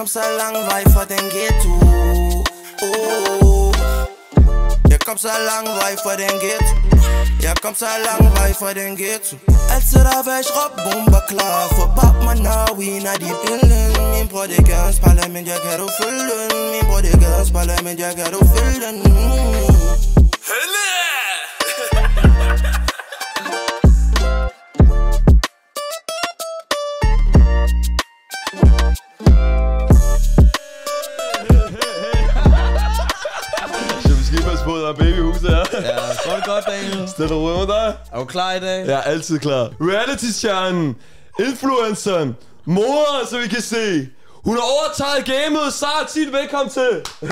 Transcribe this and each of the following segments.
kom så lang vej fra den ghetto. Jeg kom så lang vej fra den ghetto. Jeg kom så lang vej fra den ghetto. Altid der væk råb bomber klar. For bag mig now in a deep billen. Min bror det gadens parlament, jeg kan du følge den. Min bror det gadens parlament, jeg kan du følge den. Helle! På, der er babyhuset her. Ja, går det godt, Daniel? Stille og roligt med dig. Er du klar i dag? Jeg er altid klar. Reality-stjernen, influenceren, moren, så vi kan se. Hun har overtaget gamet. Sara, sig det velkommen til.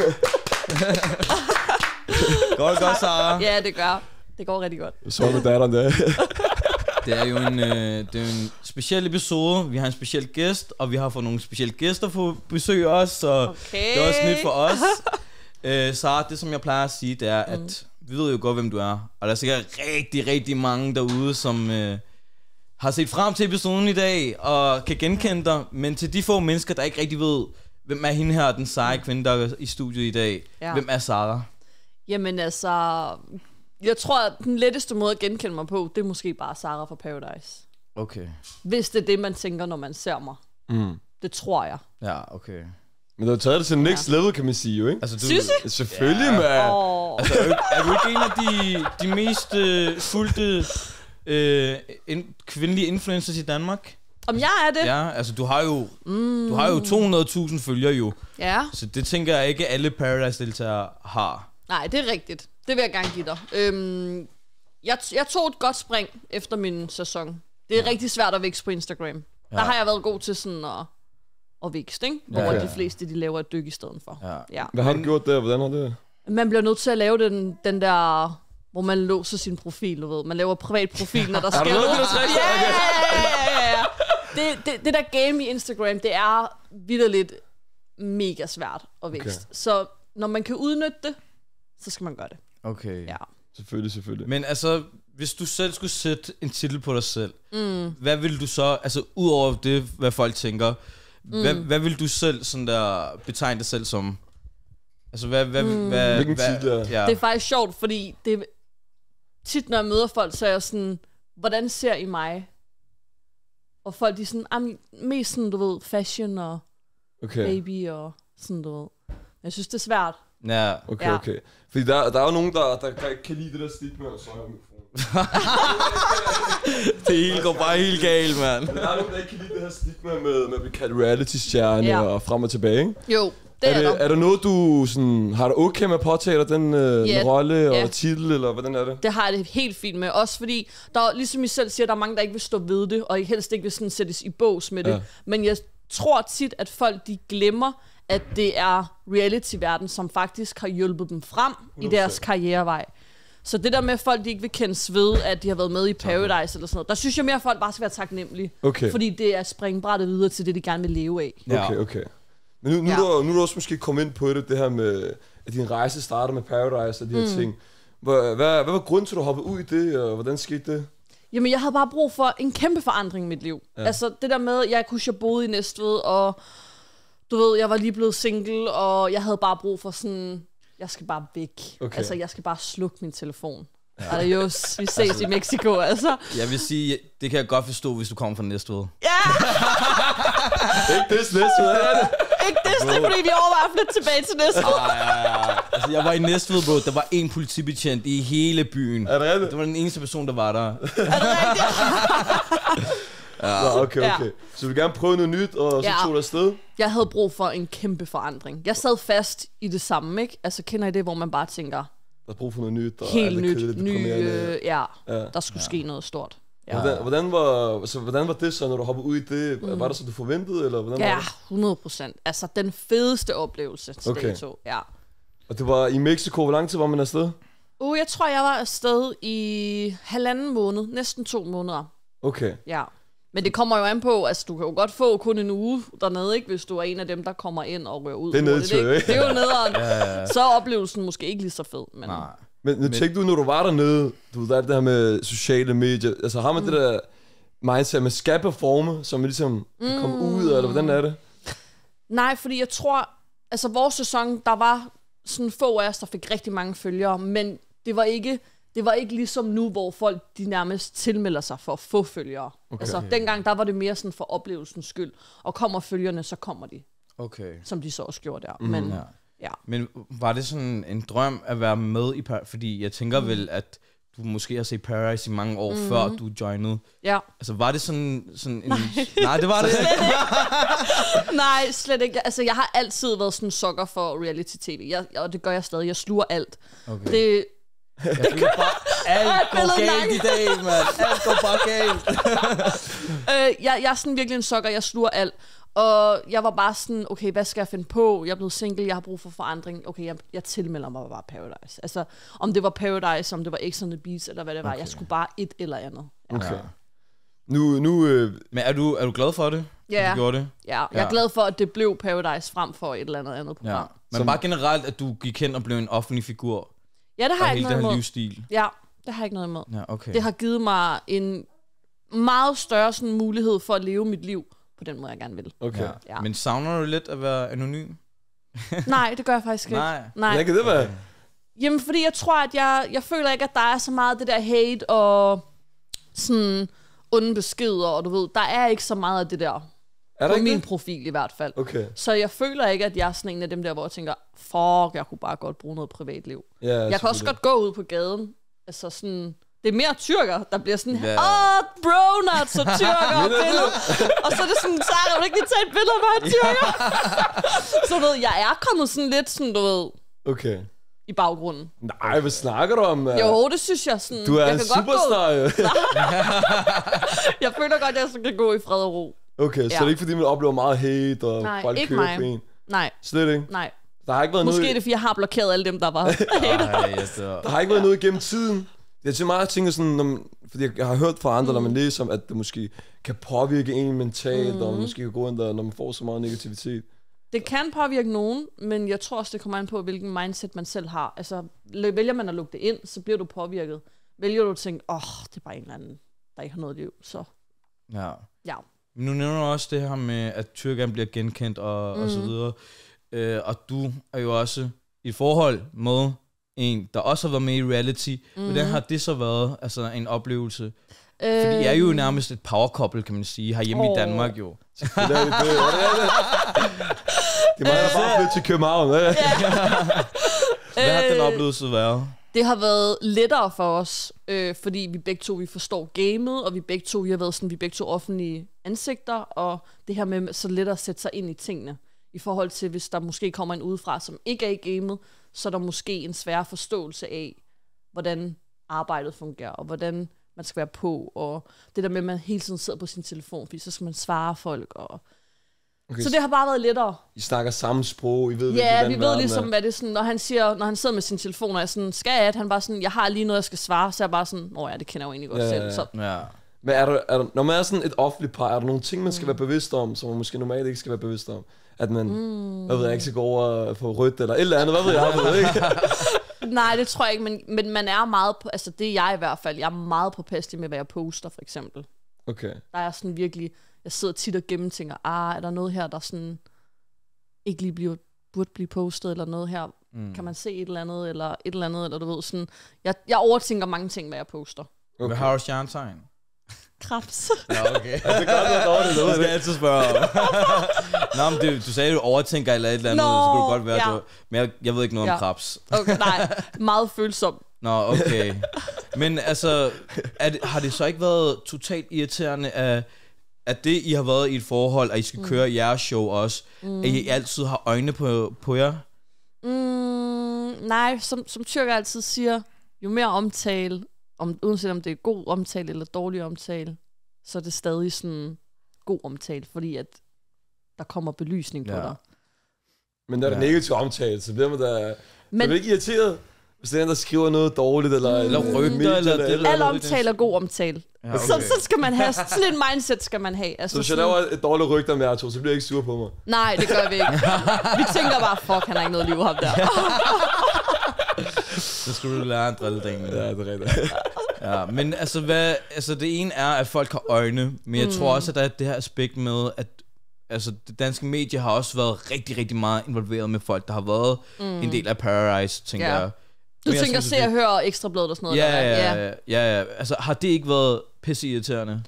Går det godt, Sara? Ja, det gør. Det går rigtig godt. Så med datteren der. Det er jo en speciel episode. Vi har en speciel gæst, og vi har fået nogle specielle gæster på besøg også, så okay. Det er også nyt for os. Sara, det som jeg plejer at sige, det er, at vi ved jo godt, hvem du er. Og der er sikkert rigtig mange derude, som har set frem til episoden i dag, og kan genkende dig. Men til de få mennesker, der ikke rigtig ved, hvem er hende her, den seje kvinde, der er i studiet i dag. Ja. Hvem er Sara? Jamen altså, jeg tror, at den letteste måde at genkende mig på, det er måske bare Sara fra Paradise. Okay. Hvis det er det, man tænker, når man ser mig. Det tror jeg. Ja, okay. Men du har taget det til next level, kan man sige jo, ikke? Altså, synes I? Selvfølgelig, mand. Altså, er du ikke en af de mest fulgte kvindelige influencers i Danmark? Om jeg er det? Ja, altså du har jo 200.000 følgere jo. Ja. Så det tænker jeg ikke alle Paradise-deltagere har. Nej, det er rigtigt. Det vil jeg gerne give dig. Jeg tog et godt spring efter min sæson. Det er rigtig svært at vækste på Instagram. Ja. Der har jeg været god til sådan at vækste, ikke? Hvor de fleste, de laver et dyk i stedet for. Ja. Hvad har du gjort der? Hvordan har det? Man bliver nødt til at lave den der, hvor man låser sin profil, du ved. Man laver privat profil, når der sker noget. Ja. Det der game i Instagram, det er vitterligt mega svært at vækste. Okay. Så når man kan udnytte det, så skal man gøre det. Okay. Ja. Selvfølgelig. Men altså, hvis du selv skulle sætte en titel på dig selv, hvad vil du så, altså ud over det, hvad folk tænker, hvad vil du selv sådan der betegne dig selv som? Altså hvilken titel er? Ja. Det er faktisk sjovt, fordi det tit når jeg møder folk, så er jeg sådan, hvordan ser I mig? Og folk de er sådan, mest sådan, du ved, fashion og baby og sådan, du ved. Jeg synes det er svært. Ja. Okay. Fordi der er jo nogen der ikke kan lide det der stigma og så det hele går bare helt galt, mand. Der er nogen der ikke kan lide det her stigma med at blive kaldt reality-stjerne og frem og tilbage, ikke? Jo, det er der. Er der noget du sådan, har du okay med at påtage dig den rolle og titel, eller hvordan er det? Det har jeg det helt fint med, også fordi der, ligesom I selv siger, der er mange der ikke vil stå ved det, og helst ikke vil sådan sættes i bås med det. Men jeg tror tit at folk de glemmer at det er reality-verden, som faktisk har hjulpet dem frem 100%. I deres karrierevej. Så det der med, at folk de ikke vil kendes ved, at de har været med i Paradise eller sådan noget, der synes jeg mere, at folk bare skal være taknemmelige. Okay. Fordi det er springbrættet videre til det, de gerne vil leve af. Okay. Men nu er du også måske kommet ind på det her med, at din rejse starter med Paradise og de her ting. Hvad var grunden til, at du hoppede ud i det, og hvordan skete det? Jamen, jeg havde bare brug for en kæmpe forandring i mit liv. Ja. Altså, det der med, jeg boede i Næstved, og du ved, jeg var lige blevet single, og jeg havde bare brug for sådan, jeg skal bare væk. Okay. Altså, jeg skal bare slukke min telefon. Ja. Adios, vi ses i Mexico, altså. Jeg vil sige, det kan jeg godt forstå, hvis du kommer fra Næstved. Ja! Ikke det Næstved, er det? Ikke det, fordi vi overvejer at flytte tilbage til Næstved. Altså, jeg var i Næstved, hvor der var en politibetjent i hele byen. Er det rigtigt? Det var den eneste person, der var der. Er det rigtigt? Ja. Okay. Så du vil gerne prøve noget nyt, og så tog du afsted? Jeg havde brug for en kæmpe forandring. Jeg sad fast i det samme, ikke? Altså, kender I det, hvor man bare tænker... Der er brug for noget nyt. Og helt nyt. Der skulle ske noget stort. Ja. Hvordan var det så, når du hoppede ud i det? Var det så, du forventede, eller hvordan var det? 100%. Altså, den fedeste oplevelse til dato. Ja. Og det var i Mexico. Hvor lang tid var man afsted? Jeg tror, jeg var afsted i 1,5 måned. Næsten 2 måneder. Okay. Ja. Men det kommer jo an på, altså du kan jo godt få kun en uge dernede, ikke, hvis du er en af dem, der kommer ind og rører ud. Det er nedtur, ikke? Det er jo nederen. Så er oplevelsen måske ikke lige så fed. Men nu tænkte du, når du var dernede, der er det her med sociale medier, altså har man det der mindset, man skal performe, så man ligesom kan komme ud, eller hvordan er det? Nej, fordi jeg tror, altså vores sæson, der var sådan få af os, der fik rigtig mange følgere, men det var ikke ligesom nu, hvor folk de nærmest tilmelder sig for at få følgere. Okay. Altså dengang, der var det mere sådan for oplevelsens skyld. Og kommer følgerne, så kommer de. Okay. Som de så også gjorde der. Men, ja. Men var det sådan en drøm at være med i Paradise? Fordi jeg tænker vel, at du måske har set Paradise i mange år, før du joinede. Ja. Altså var det sådan en... Nej, det var det ikke. Nej, slet ikke. Altså jeg har altid været sådan en sukker for reality-tv. Og det gør jeg stadig. Jeg sluger alt. Okay. Det... Jeg føler bare, alt går galt i dag, mand. Alt går bare galt. Jeg er sådan virkelig en sukker. Jeg sluger alt. Og jeg var bare sådan, okay, hvad skal jeg finde på? Jeg er blevet single, jeg har brug for forandring. Okay, jeg tilmelder mig bare Paradise. Altså, om det var Paradise, om det var X on the Beach, eller hvad det var. Okay. Jeg skulle bare et eller andet. Ja. Okay. Men er du glad for det? Ja. Du gjorde det? Ja, jeg er glad for, at det blev Paradise frem for et eller andet program. Ja. Men bare generelt, at du gik hen og blev en offentlig figur. Ja, det har jeg ikke noget imod. Livsstil. Ja, det har jeg ikke noget imod. Ja, okay. Det har givet mig en meget større sådan, mulighed for at leve mit liv på den måde, jeg gerne vil. Okay. Ja. Men savner du lidt at være anonym? Nej, det gør jeg faktisk ikke. Nej. Hvad kan det være? Jamen, fordi jeg tror, at jeg føler ikke, at der er så meget det der hate og sådan onde beskeder, og du ved, der er ikke så meget af det der. På min profil i hvert fald. Okay. Så jeg føler ikke, at jeg er sådan en af dem der, hvor jeg tænker, fuck, jeg kunne bare godt bruge noget privatliv. Jeg kan også godt gå ud på gaden. Altså sådan, det er mere tyrker, der bliver sådan, bro, not så tyrker billede. Og så er det sådan, så vil du ikke lige tage et billede af mig, tyrker? Så du ved, jeg er kommet sådan lidt sådan, du ved, i baggrunden. Nej, hvad snakker du om? Jo, det synes jeg sådan. Du er jeg en superstar. Jeg føler godt, at jeg så kan gå i fred og ro. Okay, så det er ikke fordi, man oplever meget hate, og folk kører på en? Nej. Slet ikke? Nej. Der har ikke været Måske er det, fordi jeg har blokeret alle dem, der var Der har ikke været noget gennem tiden. Det er til meget, jeg tænker sådan, fordi jeg har hørt fra andre, når man læser om, at det måske kan påvirke en mentalt, og måske kan gå ind der, når man får så meget negativitet. Det kan påvirke nogen, men jeg tror også, det kommer an på, hvilken mindset man selv har. Altså, vælger man at lukke det ind, så bliver du påvirket. Vælger du at tænke, det er bare en eller anden, der ikke har noget liv, så... Ja. Nu nævner du også det her med, at tyrkerne bliver genkendt og så videre. Og du er jo også i et forhold med en, der også har været med i reality. Hvordan har det så været, altså en oplevelse? Fordi I er jo nærmest et power couple, kan man sige, herhjemme i Danmark jo. Det er meget bare flytte til København. Hvad har den oplevelse været? Det har været lettere for os, fordi vi begge to forstår gamet, og vi begge to offentlige ansigter, og det her med så let at sætte sig ind i tingene. I forhold til, hvis der måske kommer en udefra, som ikke er i gamet, så er der måske en svær forståelse af, hvordan arbejdet fungerer, og hvordan man skal være på, og det der med, at man hele tiden sidder på sin telefon, fordi så skal man svare folk, og... Okay, så det har bare været lettere. I snakker samme sprog, I ved vi ved ligesom, hvad det er sådan, når han sidder med sin telefon, og er sådan, han bare sådan, jeg har lige noget, jeg skal svare, så er jeg bare sådan, det kender jeg jo egentlig godt selv. Så. Ja. Men er der, når man er sådan et offentligt par, er der nogle ting, man skal være bevidst om, som man måske normalt ikke skal være bevidst om? At man, hvad ved jeg, ikke skal gå over på rødt, eller et eller andet, hvad ved jeg ikke? Nej, det tror jeg ikke, men man er meget, altså det er jeg i hvert fald, jeg er meget påpasselig med, hvad jeg poster, for eksempel. Okay. Der er sådan virkelig, jeg sidder tit og gennemtænker, er der noget her, der sådan ikke lige burde blive postet, eller noget her, kan man se et eller andet, eller du ved sådan, jeg overtænker mange ting, hvad jeg poster. Okay. Hvad har du stjernetegn? Krebs. Ja, okay. Det er godt, det skal jeg altid spørge om. Nå, men du sagde, at du overtænker eller et eller andet, så kunne det godt være, du... Men jeg ved ikke noget om krebs. Okay, nej, meget følsom. Nå, okay. Men altså, har det så ikke været totalt irriterende, at det, I har været i et forhold, at I skal køre jeres show også, at I altid har øjne på jer? Nej, som tyrker altid siger, jo mere omtale, uanset om det er god omtale eller dårlig omtale, så er det stadig sådan god omtale, fordi at der kommer belysning på dig. Men når det er negativ omtale, så bliver man da... Men ikke irriteret, hvis det er en, der skriver noget dårligt, eller rygter, eller al omtale er god omtale. Ja, okay. Så skal man have, sådan en mindset skal man have. Altså, så hvis jeg laver et dårligt rygter med jer to, så bliver jeg ikke sur på mig? Nej, det gør vi ikke. Vi tænker bare, fuck, han har ikke noget liv ham der. Så skulle du lære en drilledring. Ja, det er rigtigt. Ja, men altså, det ene er, at folk har øjne, men jeg tror også, at der er det her aspekt med, altså det danske medie har også været rigtig, rigtig meget involveret med folk, der har været en del af Paradise, tænker jeg. Du tænker Se og Hør og Ekstrabladet og sådan noget? Ja. Altså, har det ikke været pisseirriterende?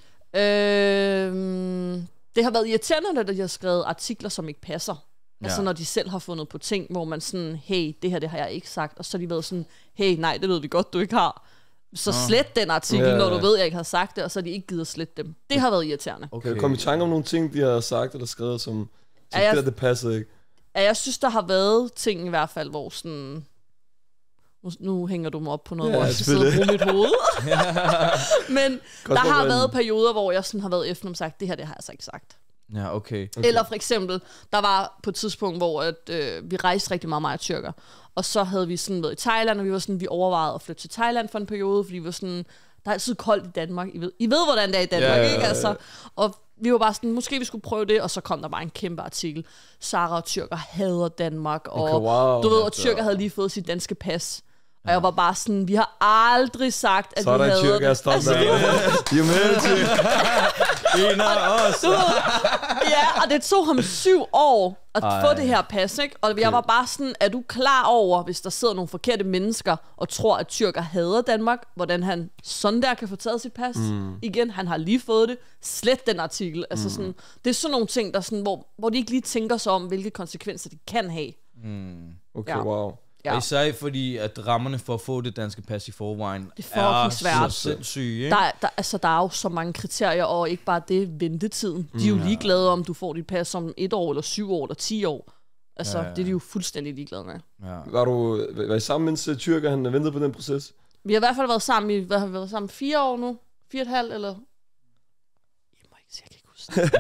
Det har været irriterende, at de har skrevet artikler, som ikke passer. Altså når de selv har fundet på ting, hvor man sådan, hey, det her, det har jeg ikke sagt. Og så har de været sådan, hey, nej, det ved vi godt, du ikke har. Så slet den artikel, når du ved, jeg ikke har sagt det, og så har de ikke givet at slette dem. Det har været irriterende. Okay. Kom i tanke om nogle ting, de har sagt eller skrevet, som det passer ikke? Ja, jeg synes, der har været ting i hvert fald, hvor sådan... Nu hænger du mig op på noget, hvor jeg skal sidde og bruge mit hoved. Men der har været perioder, hvor jeg sådan har været efter og sagt, det her, det har jeg så ikke sagt. Ja, okay. Eller for eksempel, der var på et tidspunkt, hvor vi rejste rigtig meget tyrker. Og så havde vi sådan været i Thailand, og vi var sådan, vi overvejede at flytte til Thailand for en periode, fordi vi var sådan, der er altid koldt i Danmark. I ved hvordan det er i Danmark, ikke? Altså, og vi var bare sådan, måske vi skulle prøve det, og så kom der bare en kæmpe artikel. Sara og tyrker hader Danmark, og du ved, og tyrker havde lige fået sit danske pas. Og jeg var bare sådan, vi har aldrig sagt, at vi havde... Så er der tyrker, jeg er stolt af det. En af os. Ja, og det tog ham 7 år at få det her pas, ikke? Og jeg var bare sådan, er du klar over, hvis der sidder nogle forkerte mennesker og tror, at tyrker hader Danmark, hvordan han sådan der kan få taget sit pas? Igen, han har lige fået det. Slet den artikel. Altså sådan, det er sådan nogle ting, der sådan, hvor de ikke lige tænker sig om, hvilke konsekvenser de kan have. Okay, wow. Ja. Og især fordi, at rammerne for at få det danske pas i forvejen det er svært. Så sindssyge, ikke? Der er jo så mange kriterier, og ikke bare det, ventetiden. De er jo ligeglade om, du får dit pas om 1 år, eller 7 år, eller 10 år. Altså, det er de jo fuldstændig ligeglade med. Ja. Var I sammen, mens tyrker han ventede på den proces? Vi har i hvert fald været sammen i 4 år nu. 4,5 eller... Jeg må ikke sige, jeg kan ikke huske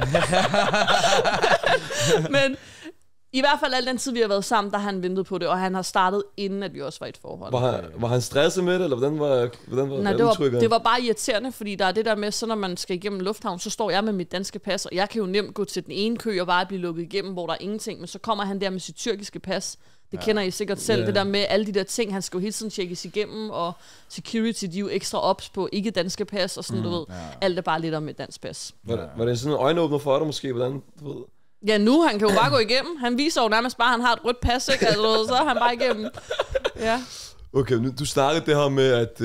det. Men... I hvert fald al den tid, vi har været sammen, der har han ventet på det, og han har startet, inden at vi også var i et forhold. Var han stresset med det, eller hvordan var Nej, det var bare irriterende, fordi der er det der med, så når man skal igennem lufthavn, så står jeg med mit danske pas, og jeg kan jo nemt gå til den ene kø og bare blive lukket igennem, hvor der er ingenting, men så kommer han der med sit tyrkiske pas. Det kender I sikkert selv, det der med alle de der ting, han skal jo hele tiden tjekkes igennem, og security, de er jo ekstra ops på ikke danske pas, og sådan, du ved, alt er bare lidt om et dansk pas. Var det sådan en øjenåbner for dig måske, hvordan, du ved? Ja, nu han kan jo bare gå igennem. Han viser jo nærmest bare, at han har et rødt pas, ikke? Altså, så er han bare igennem. Ja. Okay, nu, du snakkede det her med, at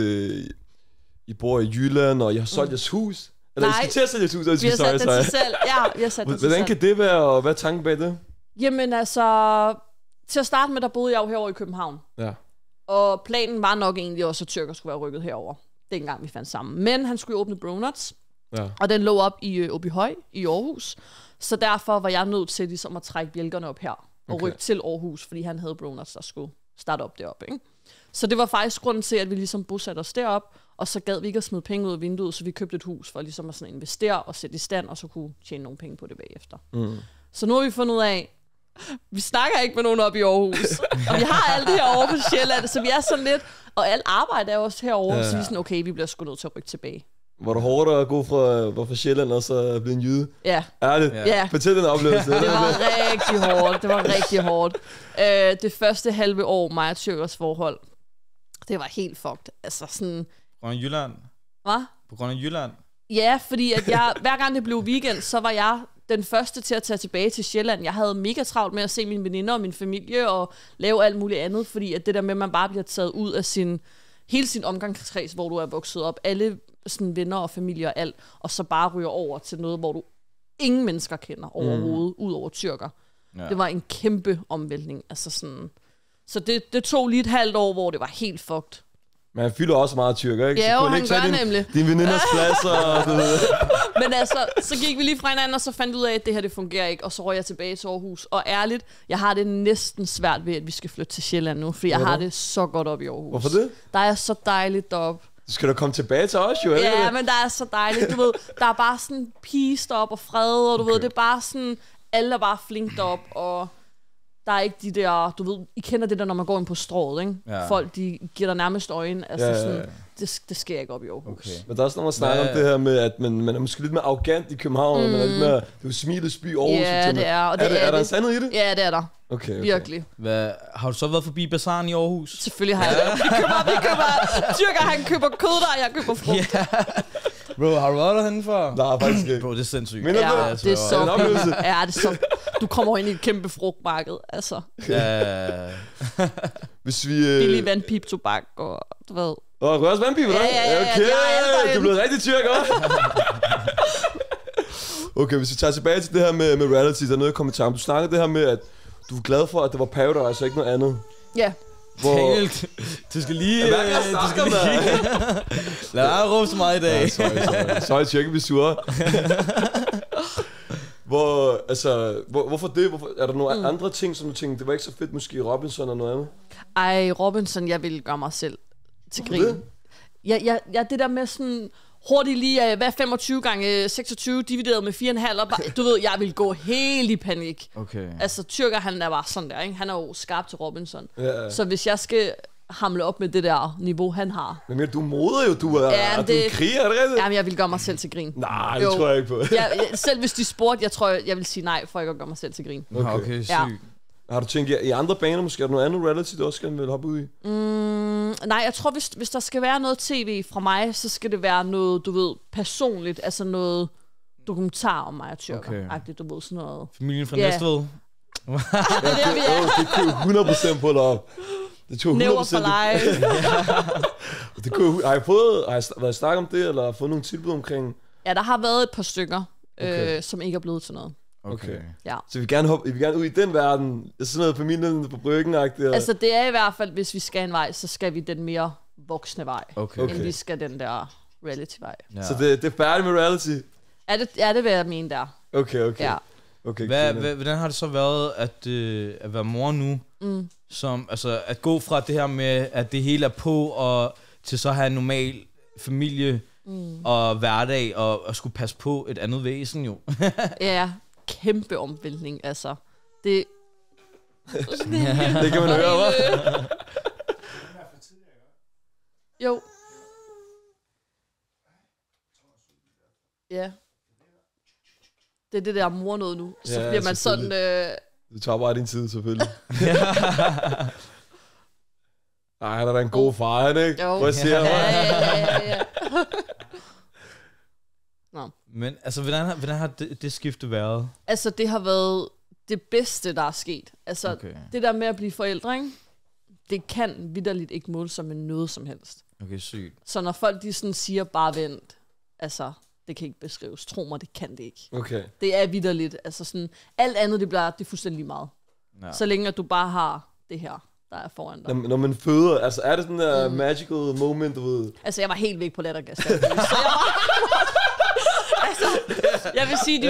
I bor i Jylland, og I har solgt jeres hus. Eller Nej, I skal til at sælge jeres hus, og vi har sat det til selv. Ja, vi har sat det til selv. Hvordan kan det være, og hvad er tanken bag det? Jamen altså, til at starte med, der boede jeg jo herovre i København. Ja. Og planen var nok egentlig også, at tyrker skulle være rykket herover. Dengang vi fandt sammen. Men han skulle åbne Bronuts. Ja. Og den lå op i Åbyhøj i Aarhus. Så derfor var jeg nødt til ligesom at trække bjælkerne op her og rykke til Aarhus, fordi han havde Bronuts, der skulle starte op deroppe, ikke? Så det var faktisk grunden til, at vi ligesom bosatte os derop, og så gad vi ikke at smide penge ud af vinduet, så vi købte et hus for ligesom at sådan investere og sætte i stand, og så kunne tjene nogle penge på det bagefter. Så nu har vi fundet ud af, vi snakker ikke med nogen op i Aarhus, og vi har alt det her over på Sjælland, så vi er sådan lidt, og alt arbejde er også herovre, så vi er sådan, okay, vi bliver sgu nødt til at rykke tilbage. Var det hårdt at gå fra Sjælland og så blive en jyde? Ja. Ærligt? Ja. Fortæl den oplevelse. Det var rigtig hårdt. Det var rigtig hårdt. Det første halve år, mig og tyrkers forhold, det var helt fucked. Altså sådan... På grund af Jylland? Hvad? På grund af Jylland? Ja, fordi at hver gang det blev weekend, så var jeg den første til at tage tilbage til Sjælland. Jeg havde mega travlt med at se mine veninder og min familie og lave alt muligt andet, fordi at det der med, at man bare bliver taget ud af hele sin omgangskreds, hvor du er vokset op, alle sådan venner og familie og alt, og så bare ryger over til noget, hvor du ingen mennesker kender overhovedet, ud over tyrker. Ja. Det var en kæmpe omvæltning. Altså sådan, så det tog lige et halvt år, hvor det var helt fucked. Men han fylder også meget tyrker, ikke? Ja, jo, han gør nemlig. Din veninders pladser. Men altså, så gik vi lige fra hinanden, og så fandt ud af, at det her, det fungerer ikke, og så røg jeg tilbage til Aarhus. Og ærligt, jeg har det næsten svært ved, at vi skal flytte til Sjælland nu, fordi jeg har det så godt op i Aarhus. Hvorfor det? Der er så dejligt deroppe. Du skal da komme tilbage til os, jo. Ja, men der er så dejligt, du ved. Der er bare sådan peace deroppe og fred, og du ved, det er bare sådan, alle er bare flink deroppe, og der er ikke de der, du ved, I kender det der, når man går ind på strået, ikke? Ja. Folk, de giver dig nærmest øjne, altså sådan, det sker ikke op i Aarhus. Okay. Men der er også, når man snakker om det her med, at man er måske lidt mere arrogant i København, og man er lidt mere, det er jo smilets by Aarhus. Ja, det er. Og er der en sandhed i det? Ja, det er der. Okay. Virkelig. Har du så været forbi Bazaren i Aarhus? Selvfølgelig har jeg det. Vi køber tyrker, han køber kød der, og jeg køber frugt. Bro, har du været derhenne før? Nej, faktisk ikke. Bro, det er sindssygt. Minder Ja, du? det er så en oplevelse. Ja, det er så... Du kommer ind i et kæmpe frugtmarked, altså. Ja. Hvis vi... Billig vandpip-tobak, og du ved... Åh, røres vandpibe, Ja, okay, de har alt derinde. du er blevet rigtig tyrk, hva'? Okay, hvis vi tager tilbage til det her med reality, der er noget i kommentaren. Du snakkede det her med, at du er glad for, at det var Paradise, og ikke noget andet. Ja. Helt. Du skal lige... Hvad kan jeg snakke om, Lad mig råbe så meget i dag. Sorry, tjekke, vi sure. Hvorfor det? Er der nogle andre ting, som du tænkte, det var ikke så fedt, måske Robinson og noget andet? Ej, Robinson, jeg ville gøre mig selv til grin. Ja, det der med sådan... Hurtigt lige, hvad 25 gange 26 divideret med 4,5, og bare, du ved, jeg vil gå helt i panik. Okay. Altså, Tyrker, han er bare sådan der, ikke? Han er jo skarp til Robinson. Ja. Så hvis jeg skal hamle op med det der niveau, han har... Men du moder jo, du er en kriger, er det rigtigt? Jamen, jeg vil gøre mig selv til grin. Nej, det tror jeg ikke på. Selv hvis de spurgte, jeg tror, jeg vil sige nej, for ikke at gøre mig selv til grin. Okay, sygt. Ja. Har du tænkt i andre baner, måske er der noget andet reality, du også gerne vil hoppe ud i? Nej, jeg tror, hvis der skal være noget tv fra mig, så skal det være noget, du ved, personligt. Altså noget dokumentar om mig og tyrker-agtigt, du ved, sådan noget. Familien fra Næstved. Det er vi er. Det kunne 100% på dig op. Det tog 100%. Never for life. Har I været i snak om det, eller fået nogle tilbud omkring? Ja, der har været et par stykker, som ikke er blevet til noget. Okay. Ja. Så vi vil gerne ud i den verden. Sådan noget familien på bryggen-agtigt. Altså, det er i hvert fald, hvis vi skal en vej, så skal vi den mere voksne vej, end vi skal den der reality-vej. Ja. Så det er færdigt med reality? Ja, det vil jeg mene der. Okay. Ja. Okay, hvordan har det så været at være mor nu? Som, altså, at gå fra det her med, at det hele er på, og til så have en normal familie og hverdag, og skulle passe på et andet væsen jo. Ja, kæmpe omvæltning, altså. Det kan man høre, hva'? Jo. Ja. Det er det der mor noget nu. Så bliver man sådan... Du tager bare din tid, selvfølgelig. Ej, han er da en god far, han, ikke? Jo. Prøv at se ham. Ja. Nå. Men altså, hvordan har det skifte været? Altså, det har været det bedste, der er sket. Altså, det der med at blive forældre, ikke? Det kan vitterligt ikke måle sig med noget som helst. Okay, sygt. Så når folk de sådan siger, bare vent, altså, det kan ikke beskrives. Tro mig, det kan det ikke. Okay. Det er vitterligt. Altså sådan, alt andet, det er fuldstændig lige meget. Ja. Så længe at du bare har det her, der er foran dig. Når man føder, altså er det sådan der magical moment, du ved? Altså, jeg var helt væk på lattergas. Så jeg jeg vil sige,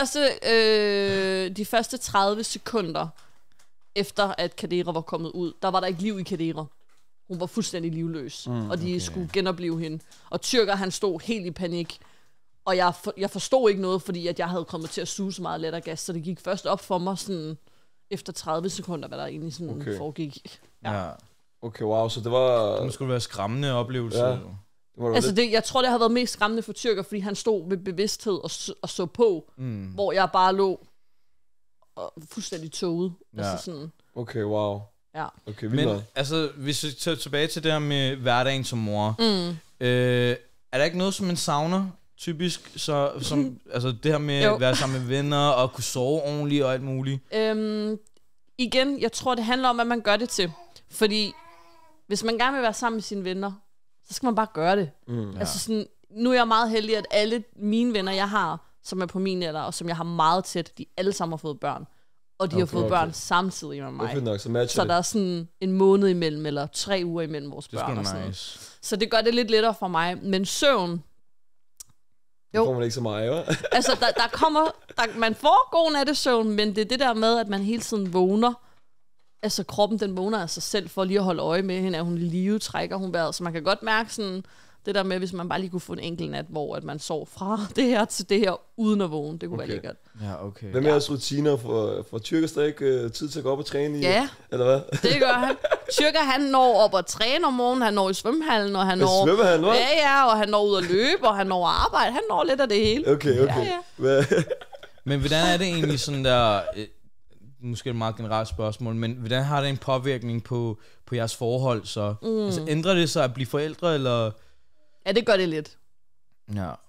de første 30 sekunder efter, at Kadira var kommet ud, der var der ikke liv i Kadira. Hun var fuldstændig livløs, og de skulle genopleve hende. Og Tyrker, han stod helt i panik. Og jeg forstod ikke noget, fordi at jeg havde kommet til at suge så meget lattergas, så det gik først op for mig sådan efter 30 sekunder, hvad der egentlig sådan foregik. Ja. Okay, wow, så det var... Det skulle være en skræmmende oplevelse. Ja. Altså jeg tror, det har været mest skræmmende for Tyrker, fordi han stod med bevidsthed og så på, hvor jeg bare lå og fuldstændig tåget. Ja. Altså sådan. Okay, wow. Ja. Okay, men altså, hvis vi tager tilbage til det her med hverdagen som mor, er der ikke noget, som man savner? Typisk, som altså det her med at være sammen med venner og kunne sove ordentligt og alt muligt. Igen, jeg tror, det handler om, hvad man gør det til. Fordi hvis man gerne vil være sammen med sine venner, så skal man bare gøre det. Altså sådan, nu er jeg meget heldig, at alle mine venner, jeg har, som er på min alder, og som jeg har meget tæt, de alle sammen har fået børn. Og de har fået børn samtidig med mig. Nok, så der er sådan en måned imellem, eller 3 uger imellem vores børn. Det og sådan nice. Så det gør det lidt lettere for mig. Men søvn... Jo. Det får man ikke så meget, hva'? Altså, man får god nattesøvn, men det er det der med, at man hele tiden vågner. Altså, kroppen, den vågner af sig selv, for lige at holde øje med hende. Er hun i live, trækker hun vejret. Så man kan godt mærke sådan, det der med, hvis man bare lige kunne få en enkelt nat, hvor at man sov fra det her til det her, uden at vågne. Det kunne være lækkert. Ja, okay. Hvad med jeres rutiner for Tyrker stadig tid til at gå op og træne i? Ja, eller hvad? Det gør han. Tyrker, han når op og træne om morgenen, han når i svømmehallen, og han når... Svømmehallen, hva'? Ja, og han når ud at løbe, og han når at arbejde. Han når lidt af det hele. Okay. Ja. Men hvordan er det egentlig sådan der... Måske et meget generelt spørgsmål, men hvordan har det en påvirkning på jeres forhold? Så altså, ændrer det sig at blive forældre, eller... Ja, det gør det lidt. Ja,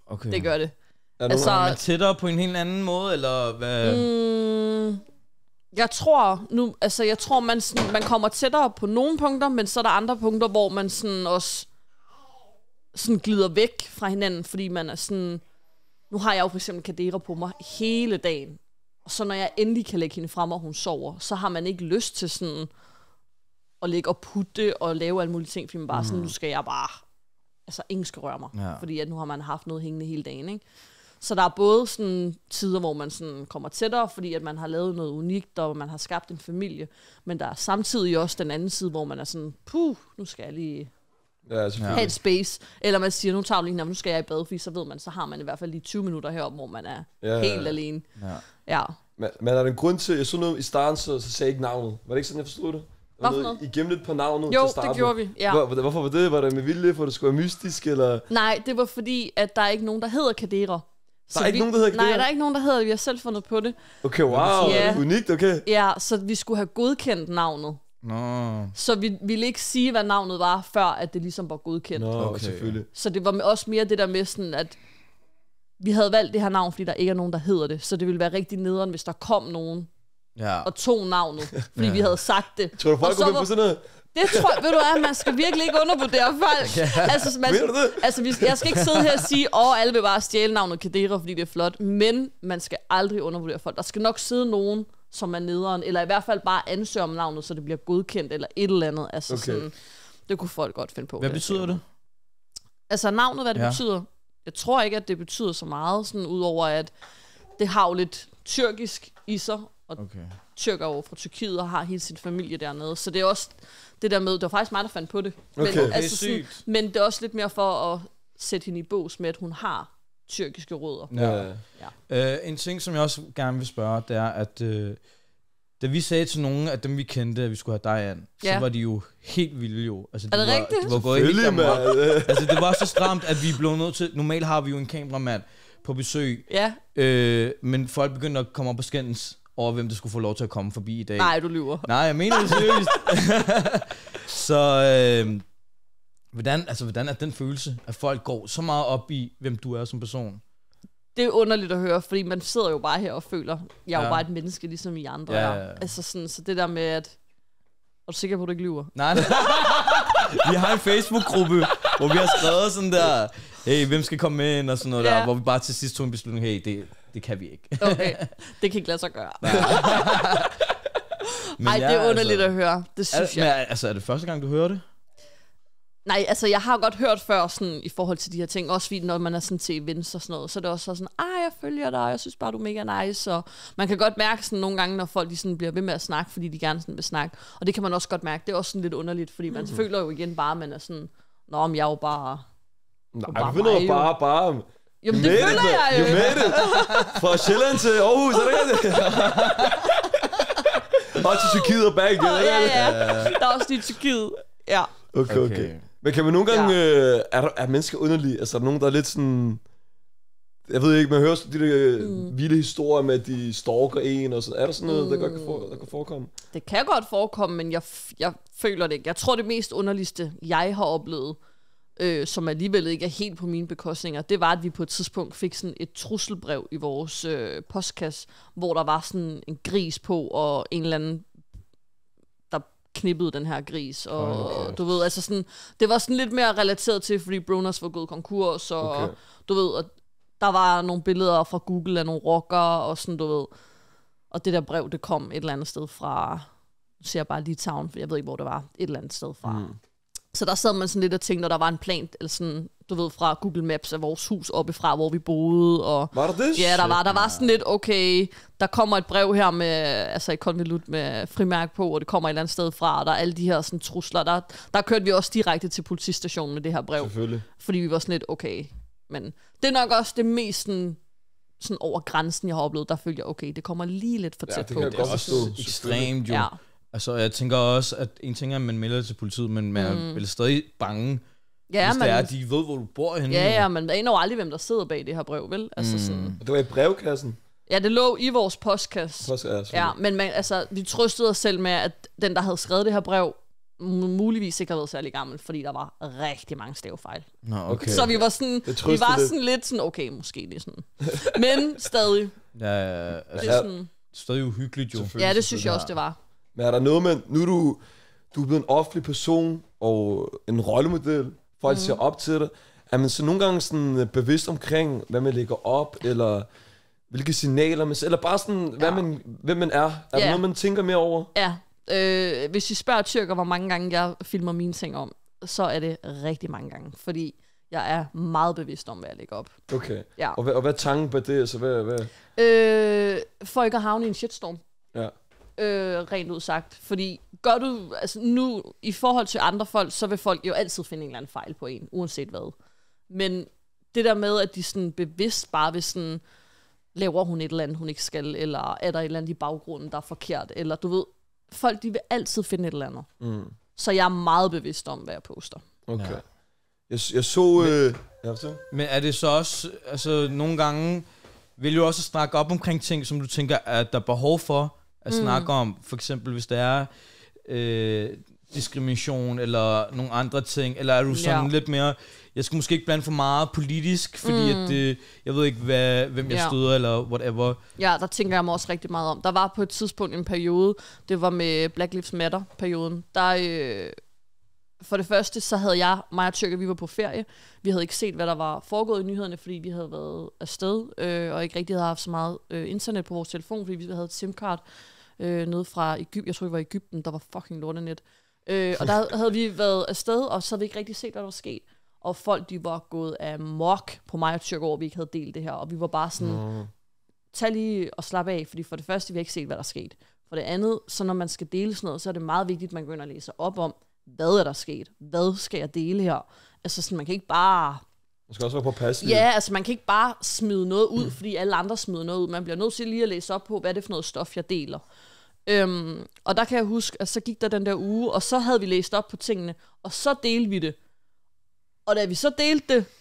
Okay. Det gør det. Altså, er man tættere på en helt anden måde, eller hvad? Jeg tror man kommer tættere på nogle punkter, men så er der andre punkter, hvor man sådan også sådan glider væk fra hinanden, fordi man er sådan... Nu har jeg jo for eksempel Kadera på mig hele dagen, og så når jeg endelig kan lægge hende frem, og hun sover, så har man ikke lyst til sådan at ligge og putte og lave alle mulige ting, fordi man bare sådan, nu skal jeg bare... Altså, ingen skal røre mig, fordi at nu har man haft noget hængende hele dagen, ikke? Så der er både sådan tider, hvor man sådan kommer tættere, fordi at man har lavet noget unikt, og man har skabt en familie. Men der er samtidig også den anden side, hvor man er sådan, nu skal jeg lige have et space. Eller man siger, nu tager du lige, nu skal jeg i bad, fordi så ved man, så har man i hvert fald lige 20 minutter heroppe, hvor man er helt alene. Ja. Men er der en grund til, jeg så noget i starten, så sagde jeg ikke navnet. Var det ikke sådan, jeg forstod det? I gemte lidt på navnet jo, til starten. Jo, det gjorde vi, ja. Hvorfor var det? Var det med vilje, for det skulle være mystisk, eller? Nej, det var fordi, at der er ikke nogen, der hedder Kadera. Der er ikke nogen, der hedder Kadera? Nej, der er ikke nogen, der hedder det. Vi har selv fundet på det. Okay, wow. Unikt, okay. Ja, så vi skulle have godkendt navnet. Så vi ville ikke sige, hvad navnet var, før at det ligesom var godkendt. Okay. Selvfølgelig. Så det var også mere det der med sådan, at vi havde valgt det her navn, fordi der ikke er nogen, der hedder det. Så det ville være rigtig nederen, hvis der kom nogen og tog navnet, fordi vi havde sagt det. Tror du, folk går med på sådan noget? Det tror jeg, ved du hvad, man skal virkelig ikke undervurdere folk. Jeg skal ikke sidde her og sige, alle vil bare stjæle navnet Kadera, fordi det er flot, men man skal aldrig undervurdere folk. Der skal nok sidde nogen, som er nederen, eller i hvert fald bare ansøge om navnet, så det bliver godkendt, eller et eller andet. Altså sådan, det kunne folk godt finde på. Hvad betyder det? Altså navnet, hvad det betyder? Jeg tror ikke, at det betyder så meget, sådan udover at det har jo lidt tyrkisk i sig, og tyrker over fra Tyrkiet og har hele sin familie dernede. Så det er også det der med, det var faktisk mig, der fandt på det. Men, altså, sådan, men det er også lidt mere for at sætte hende i bås med, at hun har tyrkiske rødder. En ting, som jeg også gerne vil spørge, det er, at da vi sagde til nogen af dem, vi kendte, at vi skulle have dig an, så var de jo helt vilde jo. Altså, er det rigtigt? De var gået helt altså, det var så stramt, at vi blev nødt til... Normalt har vi jo en kameramand på besøg, men folk begyndte at komme op på skændens over, hvem der skulle få lov til at komme forbi i dag. Nej, du lyver. Nej, jeg mener det seriøst. Så hvordan er den følelse, at folk går så meget op i, hvem du er som person? Det er underligt at høre, fordi man sidder jo bare her og føler, jeg er jo bare et menneske, ligesom I andre er. Altså sådan, så det der med, at... Er du sikker på, at du ikke lyver? Nej. Vi har en Facebook-gruppe, hvor vi har skrevet sådan der, hey, hvem skal komme med ind, og sådan noget der, hvor vi bare til sidst tog en beslutning, hey, det kan vi ikke. Okay, det kan ikke lade sig gøre. Nej, det er underligt at høre, det synes jeg. Altså, er det første gang, du hører det? Nej, altså jeg har godt hørt før sådan, i forhold til de her ting, også fordi når man er sådan til events og sådan noget, så er det også sådan, jeg følger dig, jeg synes bare, du er mega nice, og man kan godt mærke sådan nogle gange, når folk de sådan bliver ved med at snakke, fordi de gerne sådan vil snakke, og det kan man også godt mærke, det er også sådan lidt underligt, fordi man føler jo igen bare, man er sådan, men jeg er jo bare... Nej, vi finder jo bare... Jamen det føler jeg jo! You made it! Fra Sjælland til Aarhus, er det ikke det? Og til Tyrkiet og back igen, ja, der er også lige Tyrkiet, ja. Okay. Men kan man nogle gange... Er mennesker underlige? Altså, er der nogen, der er lidt sådan... Jeg ved ikke, man hører de der vilde historier med, at de stalker en og sådan. Er der sådan noget, der kan forekomme? Det kan godt forekomme, men jeg føler det ikke. Jeg tror, det mest underligste, jeg har oplevet, som alligevel ikke er helt på mine bekostninger, det var, at vi på et tidspunkt fik sådan et trusselbrev i vores postkasse, hvor der var sådan en gris på, og en eller anden knippede den her gris, og du ved, altså sådan, det var sådan lidt mere relateret til, fordi Bronas var gået konkurs, og du ved, og der var nogle billeder fra Google af nogle rockere, og sådan, du ved, og det der brev, det kom et eller andet sted fra, nu siger jeg bare Litauen, for jeg ved ikke, hvor det var, et eller andet sted fra. Så der sad man sådan lidt og tænkte, og der var en plan, eller sådan, du ved, fra Google Maps af vores hus oppefra, hvor vi boede, og... Var der det? Ja, der var sådan lidt, okay, der kommer et brev her med, altså et konvolut med frimærke på, og det kommer et eller andet sted fra, og der er alle de her sådan trusler. Der kørte vi også direkte til politistationen med det her brev. Selvfølgelig. Fordi vi var sådan lidt, okay, men det er nok også det mest sådan over grænsen, jeg har oplevet, der følte jeg, okay, det kommer lige lidt for tæt på. Det er også ekstremt jo. Ja. Altså, jeg tænker også, at en ting er, at man melder til politiet, men man er vel stadig bange, hvis det er, at de ved, hvor du bor henne. Ja, men der aner jo aldrig, hvem der sidder bag det her brev, vel? Altså sådan. Det var i brevkassen? Ja, det lå i vores postkasse. Ja, men vi trøstede os selv med, at den, der havde skrevet det her brev, muligvis ikke har været særlig gammel, fordi der var rigtig mange stavefejl. Nå, okay. Så vi var sådan lidt sådan, okay, måske det sådan. Men stadig. Ja, altså, det er sådan, stadig uhyggeligt jo. Ja, det synes jeg også, det var. Men er der noget med, nu er du er blevet en offentlig person og en rollemodel, folk ser op til dig. Er man så nogle gange sådan bevidst omkring, hvad man lægger op, eller hvilke signaler man eller bare sådan, hvem man er? Er der noget, man tænker mere over? Ja. Hvis I spørger tyrker, hvor mange gange jeg filmer mine ting om, så er det rigtig mange gange, fordi jeg er meget bevidst om, hvad jeg lægger op. Okay. Ja. Og hvad er tanken på det? Altså, hvad? For ikke at havne i en shitstorm. Ja. Rent ud sagt. Fordi gør du, altså nu, i forhold til andre folk, så vil folk jo altid finde en eller anden fejl på en, uanset hvad. Men det der med, at de sådan bevidst bare vil sådan, laver hun et eller andet, hun ikke skal, eller er der et eller andet i baggrunden, der er forkert, eller du ved, folk, de vil altid finde et eller andet. Så jeg er meget bevidst om, hvad jeg poster. Okay. Ja. Jeg så... Men er det så også, altså nogle gange vil du også snakke op omkring ting, som du tænker, at der er behov for at snakke om, for eksempel hvis der er diskrimination eller nogle andre ting, eller er du sådan lidt mere, jeg skal måske ikke blande for meget politisk, fordi at det, jeg ved ikke, hvem jeg støder, eller whatever. Ja, der tænker jeg mig også rigtig meget om. Der var på et tidspunkt en periode, det var med Black Lives Matter-perioden, der for det første, så havde mig og Tyrker, vi var på ferie. Vi havde ikke set, hvad der var foregået i nyhederne, fordi vi havde været afsted, og ikke rigtig havde haft så meget internet på vores telefon, fordi vi havde et SIM-kart nede fra Egypten. Jeg tror, vi var i Egypten, der var fucking lortenet. Og der havde vi været afsted, og så havde vi ikke rigtig set, hvad der var sket. Og folk, de var gået amok på mig og Tyrker, hvor vi ikke havde delt det her. Og vi var bare sådan, tag lige og slap af, fordi for det første, vi har ikke set, hvad der er sket. For det andet, så når man skal dele sådan noget, så er det meget vigtigt, at man går ind og læser op om, hvad er der sket? Hvad skal jeg dele her? Altså sådan, man kan ikke bare... Man skal også være på pas. Ja, altså man kan ikke bare smide noget ud, fordi alle andre smider noget ud. Man bliver nødt til lige at læse op på, hvad er det for noget stof, jeg deler. Og der kan jeg huske, at så gik der den der uge, og så havde vi læst op på tingene, og så delte vi det. Og da vi så delte det,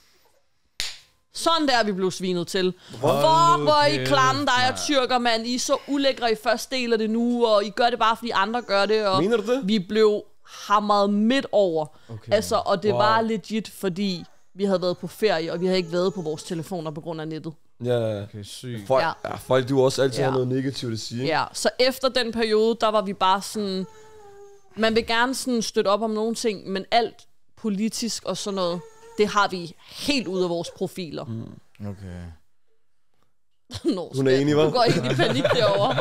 sådan der vi blev svinet til. Hvor I klamme, der er tyrker, mand. I er så ulækre, I først deler det nu, og I gør det bare, fordi andre gør det. Og mener du det? Vi blev hamret midt over. Okay. Altså, og det var legit, fordi vi havde været på ferie, og vi havde ikke været på vores telefoner på grund af nettet. Ja, okay, sygt. Folk, du også altid har noget negativt at sige. Ja, så efter den periode, der var vi bare sådan... Man vil gerne sådan støtte op om nogle ting, men alt politisk og sådan noget, det har vi helt ud af vores profiler. Okay. Hun er enig, hva'? Du går ikke i panik derovre.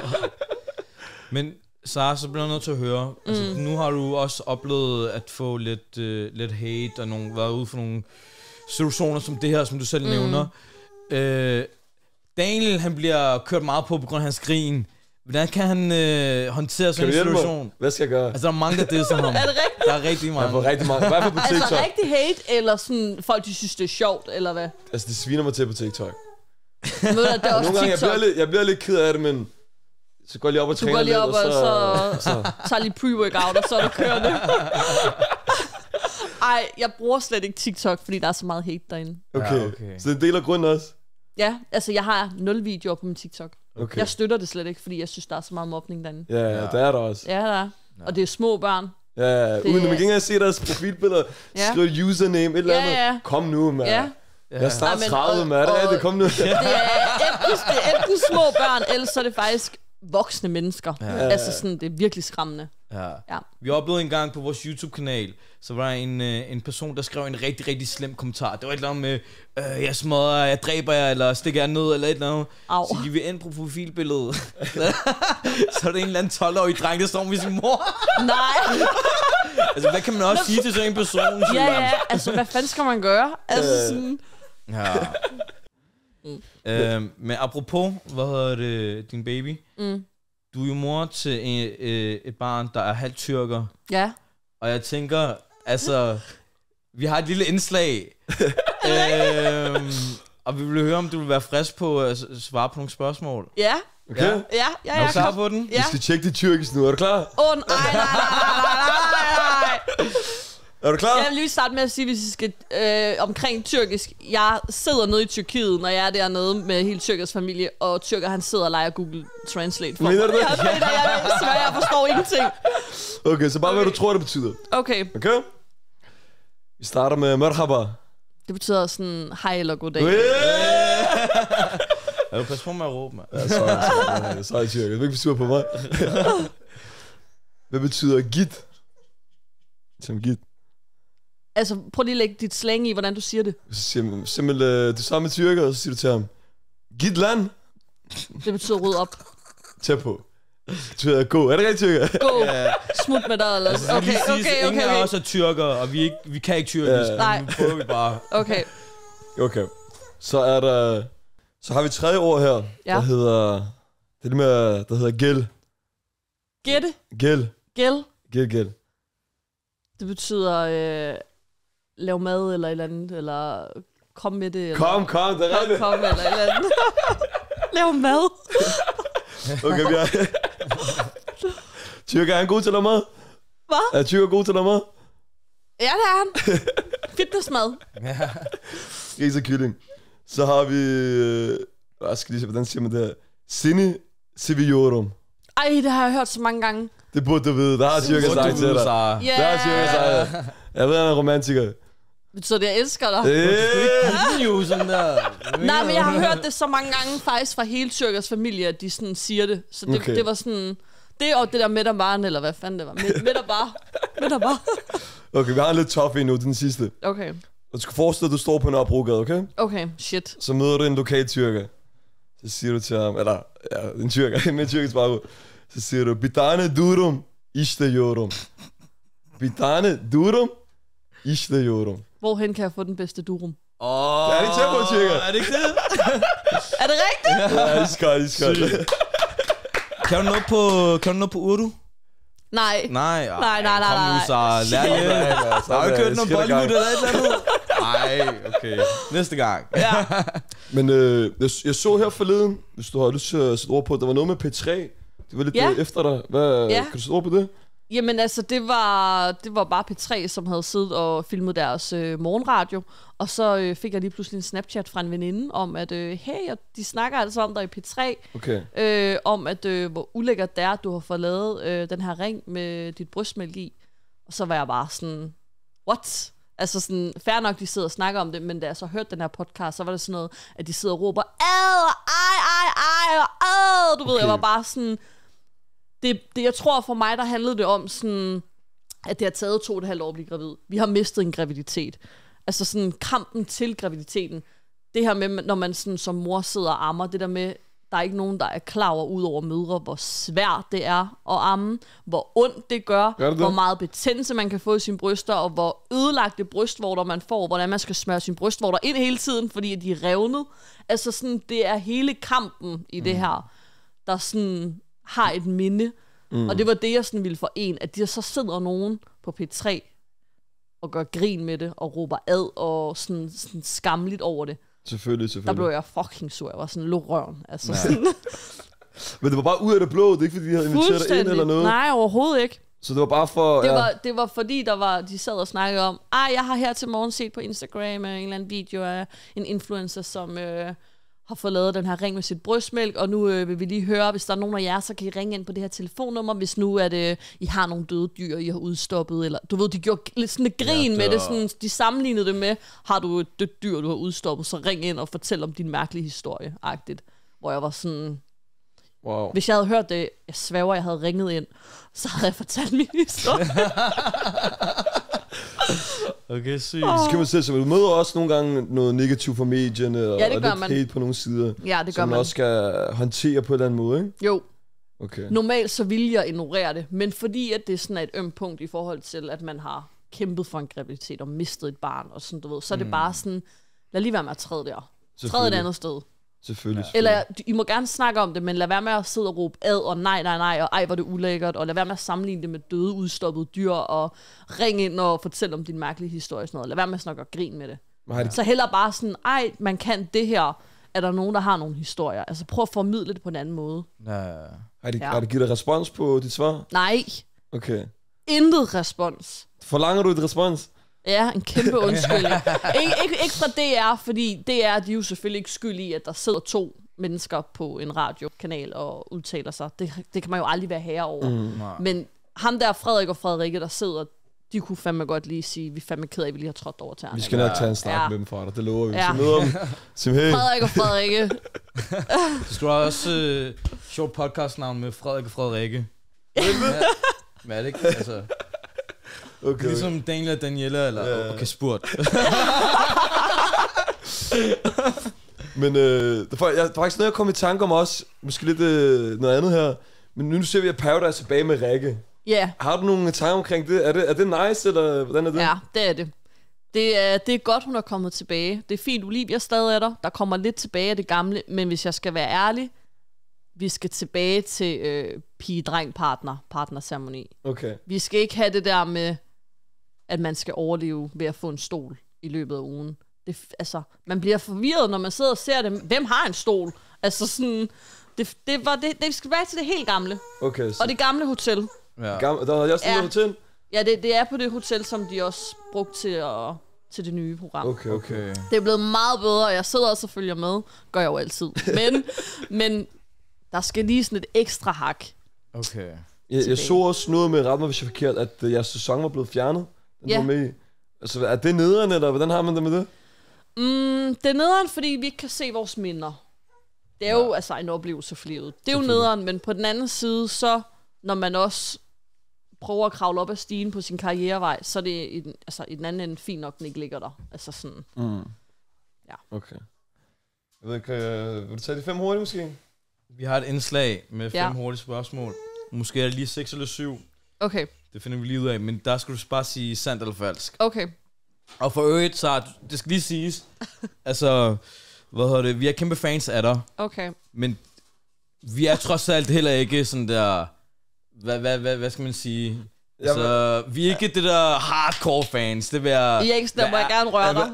Men Sara, så bliver jeg nødt til at høre. Altså, nu har du også oplevet at få lidt hate, og været ude for nogle situationer som det her, som du selv nævner. Daniel, han bliver kørt meget på grund af hans grin. Hvordan kan han håndtere sådan en situation? Hvad skal jeg gøre? Altså, der er mange, der disser ham. Er det rigtigt? Der er rigtig mange. Jeg får rigtig mange. Hvad for på TikTok? Altså rigtig hate, eller sådan folk, de synes, det er sjovt, eller hvad? Altså, det sviner mig til på TikTok. Men det er også nogle gange, TikTok. jeg bliver lidt ked af det, men så går jeg lige op og træner lidt, og så tager lige pre-workout, og så er det kørende. Ej, jeg bruger slet ikke TikTok, fordi der er så meget hate derinde. Okay. Så det er en del af grunden også? Ja, altså jeg har 0 videoer på min TikTok. Okay. Jeg støtter det slet ikke, fordi jeg synes, der er så meget mobning derinde. Ja, der er der også. Ja, der er. Og det er små børn. Ja, uden at man kan ikke engang se deres profilbilleder. Skriv username, et eller andet. Kom nu, mand. Ja. Jeg er snart 30, mand. Det kom nu. Det er enten små børn, ellers så er det faktisk voksne mennesker. Altså sådan, det er virkelig skræmmende. Ja. Vi oplevede en gang på vores YouTube-kanal, så var der en person, der skrev en rigtig, rigtig slem kommentar. Det var et eller andet med, jeg smadrer, jeg dræber jer, eller stikker jer ned, eller et eller andet. Så gik vi ind på profilbilledet. Så er det en eller anden 12-årig dreng, der står med sin mor. Nej. Altså, hvad kan man også sige til sådan en person? Ja, altså, hvad fanden skal man gøre? Altså sådan... Ja. Men apropos, hvad hedder det, din baby? Du er jo mor til et barn, der er halvt tyrker. Ja. Og jeg tænker, altså, vi har et lille indslag. Og vi vil høre, om du vil være frisk på at svare på nogle spørgsmål. Ja. Okay. Ja, er du klar på den? Vi skal tjekke det tyrkisk nu, er du klar? Nej. Er du klar? Jeg vil lige starte med at sige, hvis I skal omkring tyrkisk. Jeg sidder nede i Tyrkiet, når jeg er dernede med hele Tyrkers familie, og tyrker han sidder og leger Google Translate for mig. Mener du det? Jeg forstår ingenting. Okay, så bare hvad du tror, det betyder. Okay. Okay? Vi starter med merhaba. Det betyder sådan hej eller goddag. Jeg vil passe på med at råbe, mand. Ja, så er det tyrker. Du er ikke sur på mig. Hvad betyder git? Som git. Altså, prøv lige at lægge dit slang i, hvordan du siger det. Så siger man simpelthen du samme tyrker, og så siger du til ham, git land. Det betyder ryd op. Tag på. Det betyder gå. Er det rigtigt, tyrker? Gå. Smut med dig, eller Altså, okay. Ingen af os er tyrker, og vi kan ikke tyrkisk. Nej. Nu prøver vi bare. Okay. Okay. Så er der... Så har vi et tredje ord her, der hedder... Det er det med... Der hedder gæld. Gætte? Gæld. Gæld? Gæld. Det betyder lave mad eller et eller andet, eller kom med det. Eller, Kom, det er rigtigt. Kom eller et eller andet. Lave mad. Okay, vi er... Tyrker, er han god til at lave mad? Hvad? Er tyrker god til at lave mad? Ja, det er han. Fitnessmad. Ris og kylling. Så har vi... Jeg skal lige se, hvordan siger man det her? Sini Siviorum. Ej, det har jeg hørt så mange gange. Det burde du vide. Der har tyrker sagt til dig. Yeah. Der har tyrker sagt. Jeg ved, han er romantiker. Så det, jeg elsker dig. Sådan der. Nej, men jeg har hørt det så mange gange faktisk fra hele Tyrkers familie, at de sådan siger det. Så det, Okay. det var sådan... Det og det der med der bare, eller hvad fanden det var. Med der bare. Okay, vi har en lidt tough en nu, den sidste. Okay. Og du skal forestille dig, at du står på Nørrebrogade, okay? Okay, shit. Så møder du en lokal tyrker. Så siger du til ham, eller ja, en tyrker med tyrkisk baggrund. Så siger du, Bitane durum, işte yorum. Bitane durum, işte yorum. Hvorhen kan jeg få den bedste durum? Er det ikke tempo, tyrker? Er det ikke det? Er det rigtigt? Ja, iskold. Kan du noget på urdu? Nej. Nej. Nej. Kom nu så, lær lidt. Har du ikke hørt noget Bollywood eller et eller andet? Nej, okay. Næste gang. Ja. Men jeg så her forleden, hvis du har lyst til at sætte ord på, der var noget med P3. Det var lidt efter dig. Kan du sætte ord på det? Jamen altså, det var bare P3, som havde siddet og filmet deres morgenradio. Og så fik jeg lige pludselig en Snapchat fra en veninde om, at hey, de snakker altså om dig i P3. Okay. Om, at hvor ulækkert det er, at du har fået lavet den her ring med dit brystmælk i. Og så var jeg bare sådan, what? Altså sådan, fair nok, de sidder og snakker om det, men da jeg så hørte den her podcast, så var det sådan noget, at de sidder og råber, du ved, jeg var bare sådan... Det, jeg tror for mig, der handlede det om sådan, at det har taget 2,5 år at blive gravid. Vi har mistet en graviditet. Altså sådan kampen til graviditeten. Det her med, når man sådan, som mor sidder og ammer, det der med, der er ikke nogen, der er klar over, ud over mødre, hvor svært det er at amme, hvor ondt det gør, hvor meget betændelse man kan få i sine bryster, og hvor ødelagte brystvorter man får, hvordan man skal smøre sine brystvorter ind hele tiden, fordi de er revnet. Altså sådan, det er hele kampen i det her, der sådan... har et minde. Og det var det, jeg sådan ville forene, at der så sidder nogen på P3 og gør grin med det, og råber ad, og sådan skamligt over det. Selvfølgelig. Der blev jeg fucking sur. Jeg var sådan, luk røven. Altså sådan. Men det var bare ud af det blå. Det er ikke, fordi de havde inviteret dig ind eller noget? Nej, overhovedet ikke. Så det var bare for... Det var fordi, de sad og snakkede om, jeg har her til morgen set på Instagram en eller anden video af en influencer, som... har fået lavet den her ring med sit brystmælk, og nu vil vi lige høre, hvis der er nogen af jer, så kan I ringe ind på det her telefonnummer, hvis nu at I har nogle døde dyr, I har udstoppet, eller du ved, de gjorde lidt sådan et grin med det, sådan, de sammenlignede det med, har du et dødt dyr, du har udstoppet, så ring ind og fortæl om din mærkelige historie, agtigt. Hvor jeg var sådan, wow. Hvis jeg havde hørt det, jeg svæver, jeg havde ringet ind, så havde jeg fortalt min historie. Okay, sygt. Så kan man se, så du møder også nogle gange noget negativt fra medierne, og lidt hate på nogle sider, ja, det gør som man også skal håndtere på en eller anden måde, ikke? Jo. Okay. Normalt så vil jeg ignorere det, men fordi at det er sådan et ømt punkt i forhold til, at man har kæmpet for en graviditet og mistet et barn, og sådan, du ved, så er det bare sådan, lad lige være med at træde der. Træde et andet sted. Selvfølgelig. Eller I må gerne snakke om det, men lad være med at sidde og råbe ad, og nej, og ej, hvor det ulækkert, og lad være med at sammenligne det med døde, udstoppede dyr, og ring ind og fortæl om din mærkelige historie og sådan noget. Lad være med at snakke og grin med det. Så heller bare sådan, man kan det her. Er der nogen, der har nogle historier? Altså prøv at formidle det på en anden måde. Har de givet dig respons på dit svar? Nej. Okay. intet respons. Forlanger du et respons? Ja, en kæmpe undskyldning. ikke fra DR, fordi DR, de er jo selvfølgelig ikke skyld i, at der sidder 2 mennesker på en radiokanal og udtaler sig. Det kan man jo aldrig være herre over. Men ham der, Frederik og Frederikke, der sidder, de kunne fandme godt lige sige, vi er fandme ked af, at vi lige har trådt over tæerne. Vi skal nok tage en snak med dem fra dig, det lover vi. Ja. Så møder dem. Hey. Frederik og Frederikke. Du skulle også sjovt podcastnavn med Frederik og Frederikke. Hvad er det ikke? Altså, okay. Ligesom Daniel og Daniela, eller okay, spurgt. Men der er faktisk noget, jeg kom i tanke om også. Måske lidt noget andet her. Men nu ser vi, at Paradise er tilbage med Rikke. Ja. Yeah. Har du nogle tanker omkring det? Er det nice, eller hvordan er det? Ja, det er det. Det er godt, hun er kommet tilbage. Det er fint, Olivia stadig er der. Der kommer lidt tilbage af det gamle. Men hvis jeg skal være ærlig, vi skal tilbage til pige-dreng-partnerceremoni. Okay. Vi skal ikke have det der med, at man skal overleve ved at få en stol i løbet af ugen. Altså, man bliver forvirret, når man sidder og ser det. Hvem har en stol? Altså sådan, det skal være til det helt gamle. Okay. Så. Og det gamle hotel. Ja. Der er også et hotel? Ja, det er på det hotel, som de også brugte til det nye program. Okay. Det er blevet meget bedre, og jeg sidder også og følger med. Gør jeg jo altid. Men der skal lige sådan et ekstra hak. Okay. Jeg så også noget med, ret mig hvis jeg forkert, at jeres sæson var blevet fjernet. Den var med i. Altså, er det nederen, eller hvordan har man det med det? Det er nederen, fordi vi ikke kan se vores minder. Det er jo altså en oplevelse for livet. Det er jo nederen, men på den anden side, så når man også prøver at kravle op ad stigen på sin karrierevej, så er det i den anden ende fint nok, den ikke ligger der. Altså sådan. Ja. Okay. Jeg ved ikke, vil du tage de 5 hurtigt måske? Vi har et indslag med 5 hurtige spørgsmål. Måske er det lige 6 eller 7. Okay. Det finder vi lige ud af, men der skal du bare sige sandt eller falsk. Okay. Og for øvrigt, så det skal lige siges, altså, vi er kæmpe fans af dig. Okay. Men vi er trods alt heller ikke sådan der, hvad skal man sige? Altså, vi er ikke det der hardcore fans. Det vil jeg... I er ikke sådan, der må jeg gerne røre dig.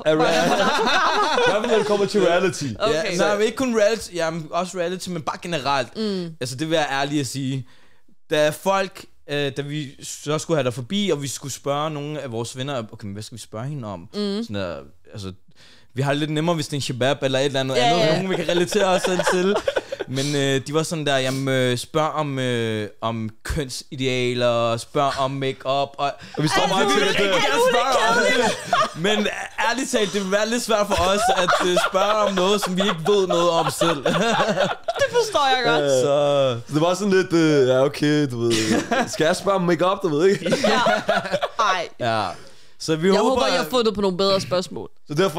Hvad vil det komme til reality? Okay. Nej, ikke kun reality, også reality, men bare generelt. Altså, det vil jeg ærligt at sige. Da folk... da vi så skulle have dig forbi, og vi skulle spørge nogle af vores venner, okay, men hvad skal vi spørge hende om? Sådan der, altså, vi har det lidt nemmere, hvis det er en shabab eller et eller andet, nogen vi kan relatere os selv til. Men de var sådan der, jamen, spørg om kønsidealer, spørg om make-up, og vi står meget til det. Men ærligt talt, det vil være lidt svært for os at spørge om noget, som vi ikke ved noget om selv. Det forstår jeg godt. Så det var sådan lidt, okay, du ved. Skal jeg spørge om make-up, du ved ikke? Ja. Ej. Ja. Så jeg håber, jeg har fundet på nogle bedre spørgsmål. Så derfor...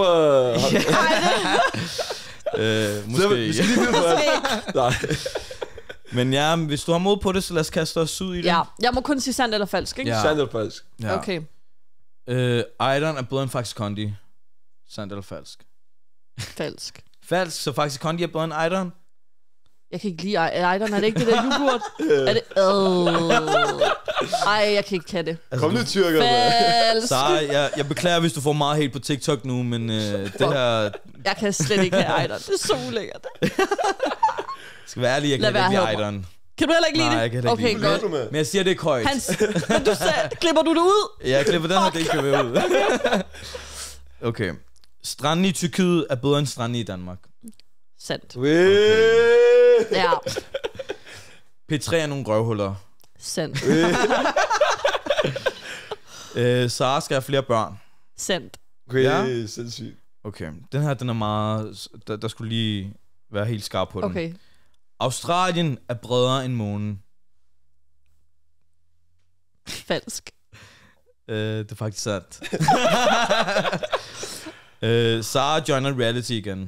Måske. Nej. Men ja, hvis du har mod på det, så lad os kaste os ud i det. Ja, jeg må kun sige sandt eller falsk, ikke? Ja. Sandt eller falsk. Ja. Okay. Ejden er bedre end Faxe Kondi. Sandt eller falsk? Falsk. Falsk, så Faxe Kondi er bedre end Ejden? Jeg kan ikke lide Ejden, er det ikke det der yoghurt? Er det... Ej, jeg kan ikke have det. Kom nu, tyrker. Falsk. Så jeg beklager, hvis du får meget hate på TikTok nu, men det her... Jeg kan slet ikke have Ejden. Det er så ulækkert. Skal være ærlig, jeg kan ikke lide Ejden. Kan du heller ikke lide det? Nej, jeg kan heller ikke lide det. Men jeg siger, det er ikke højt. Men du klipper du det ud? Ja, jeg klipper den her, det kan være ud. Okay. Stranden i Tyrkiet er bedre end stranden i Danmark. Sandt. Okay. Ja. P3 er nogle røvhuller. Sandt. Sara skal have flere børn. Sandt. Okay, ja. Sindssygt. Okay, den her, den er meget... Der skulle lige være helt skarp på den. Okay. Australien er bredere end månen. Falsk. Det er faktisk sandt. Sara joiner reality igen.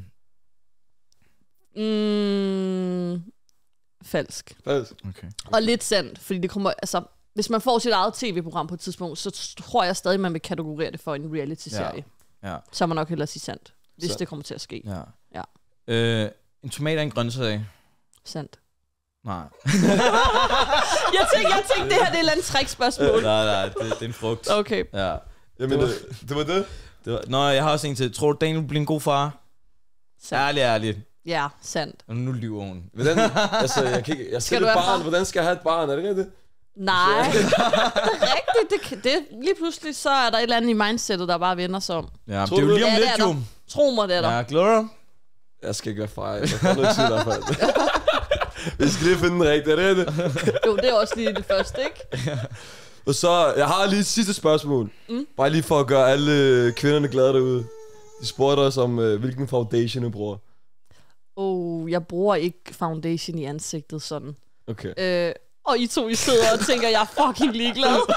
Falsk. Falsk. Okay. Og lidt sandt, fordi det kommer... Altså, hvis man får sit eget tv-program på et tidspunkt, så tror jeg stadig, man vil kategorere det for en reality-serie. Ja. Så må man nok hellere sige sandt, hvis det kommer til at ske. Ja. En tomat er en grøntsag. Sandt. Nej. jeg tænkte, det her det er et eller andet trickspørgsmål. Nej, det er en frugt. Okay. Ja. Jamen, det var det. Nå, jeg har også en til. Tror du, Daniel bliver en god far? Sandt. Ærligt. Ja, sandt. Nu lyver hun. Hvordan, altså, jeg skal et barn. Hvordan skal jeg have et barn? Er det rigtigt? Nej, det er rigtigt. Det, lige pludselig så er der et eller andet i mindsetet, der bare vender sig om. Ja, det er jo lige om lidt, jo. Tro mig, det er der. Ja, glæder dig. Jeg skal ikke være fejl. Jeg får noget tid i hvert fald. Vi skal lige finde den rigtige, er det rigtigt? Jo, det er også lige det første, ikke? Og så, jeg har lige et sidste spørgsmål. Bare lige for at gøre alle kvinderne glade derude. De spurgte os om, hvilken foundation du bruger. Jeg bruger ikke foundation i ansigtet sådan. Okay. Og I to, I sidder og tænker, jeg er fucking ligeglad.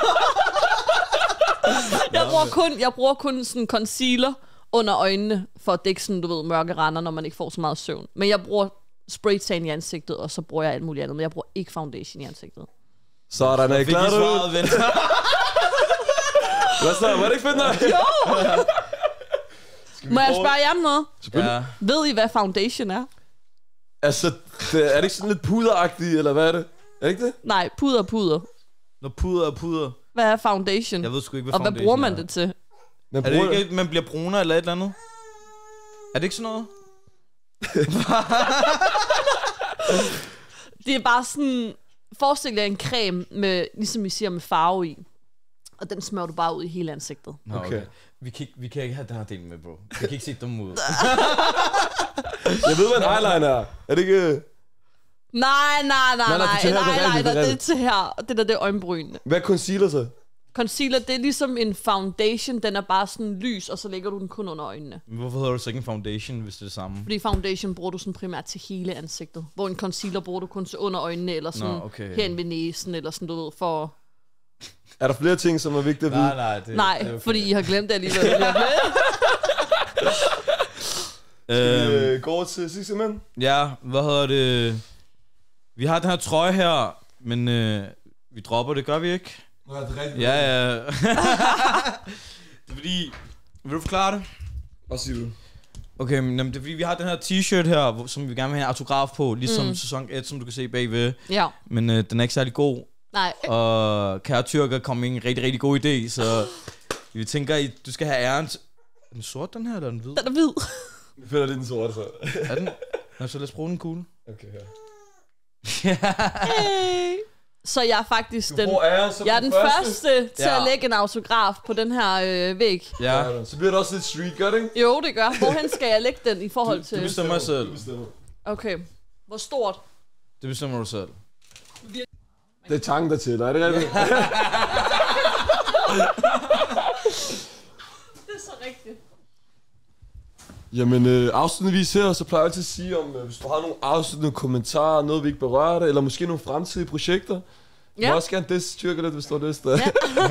jeg bruger kun sådan concealer under øjnene, for at dække sådan, du ved, mørke render, når man ikke får så meget søvn. Men jeg bruger spraytan i ansigtet, og så bruger jeg alt muligt andet. Men jeg bruger ikke foundation i ansigtet. Sådan, er I glade derude? Hvad så? Var det ikke fedt nok? Jo! Må jeg spørge jer om noget? Ja. Ved I, hvad foundation er? Altså, er det ikke sådan lidt puderagtigt, eller hvad er det? Er det ikke det? Nej, puder. Når puder. Hvad er foundation? Jeg ved sgu ikke, hvad og foundation hvad bruger man det til? Er det ikke, man bliver brunere eller et eller andet? Er det ikke sådan noget? Det er bare sådan... Forestil jer en creme med, ligesom I siger, med farve i. Og den smører du bare ud i hele ansigtet. Okay. Vi kan ikke have den her del med, bro. Vi kan ikke se dem ud. Jeg ved, hvad en eyeliner er. Er det ikke... Nej, det er til her. Det er øjenbrynene. Hvad er concealer så? Concealer, det er ligesom en foundation. Den er bare sådan lys, og så lægger du den kun under øjnene. Hvorfor hedder du så ikke en foundation, hvis det er det samme? Fordi foundation bruger du sådan primært til hele ansigtet. Hvor en concealer bruger du kun til under øjnene, eller sådan hen ved næsen, eller sådan, du ved, for... Er der flere ting, som er vigtige at vide? Nej, det er okay. Fordi I har glemt det alligevel. Skal vi gå til sidste mand? Ja, hvad hedder det? Vi har den her trøje her, men vi dropper det, gør vi ikke? Nej, det er rigtigt. Ja. Det er fordi... Vil du forklare det? Hvad siger du? Okay, men det er fordi, vi har den her t-shirt her, som vi gerne vil have en autograf på, ligesom sæson 1, som du kan se bagved. Ja. Men den er ikke særlig god. Nej. Og kære tyrker kom med en rigtig, rigtig god idé, så vi tænker, at du skal have æren. Er den sort, den her, eller er den hvid? Den er hvid. Vi finder lige den sorte, så. Er den? Nå, så lad os bruge den cool. Okay, ja. Hey. Så jeg er faktisk den første til at lægge en autograf på den her væg. Ja. Så bliver det også lidt street, gør det ikke? Jo, det gør. Hvorhen skal jeg lægge den i forhold til... Du bestemmer selv. Okay. Hvor stort? Det bestemmer du selv. Det er tanken der til, er det rigtigt? Det er så rigtigt. Jamen, afslutningsvis her, så plejer jeg altid at sige, om hvis du har nogle afsluttende kommentarer, noget vi ikke berørte, eller måske nogle fremtidige projekter. Du må også gerne styrke lidt, hvis du har lyst. Ja.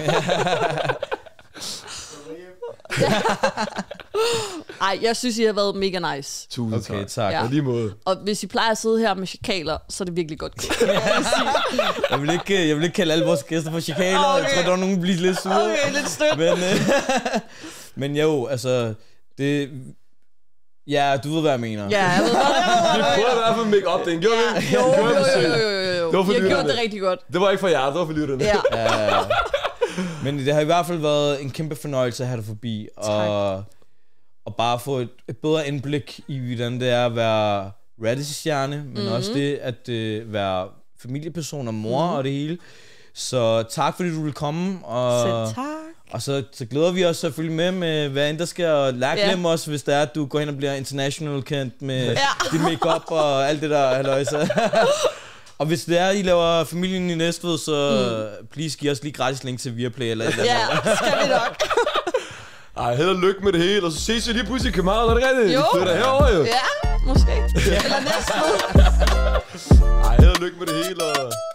Ej, jeg synes, I har været mega nice. Tusind tak. Ja. På lige måde. Og hvis I plejer at sidde her med chakaler, så er det virkelig godt gået. Jeg vil ikke kalde alle vores gæster for chakaler. Okay. Jeg tror, der er nogen, der bliver lidt sure. Okay, lidt stødt. Men jo, altså... Det... Ja, du ved, hvad jeg mener. Ja, jeg ved, Vi prøvede i hvert fald make up den. Gjorde vi? Jo. Det var for jeg gjorde det rigtig godt. Det var ikke for jer, det var for lytterne. Ja. Men det har i hvert fald været en kæmpe fornøjelse at have dig forbi. Og bare få et bedre indblik i, hvordan det er at være reality-stjerne, men også det at være familieperson og mor og det hele. Så tak, fordi du ville komme. Og selv tak. Og så glæder vi os selvfølgelig med hvad end der sker, og glem os, hvis det er, at du går hen og bliver international kendt med din makeup og alt det der halløjse. Og hvis det er, I laver familien i Næstved, så please giv os lige gratis link til Viaplay eller et eller andet. Ja, skal vi nok. Ej, held og lykke med det hele, og så ses vi lige pludselig i København, er det rigtigt? Jo. Vi flytter herovre jo. Ja, måske. Eller Næstved. Ej, held og lykke med det hele, og...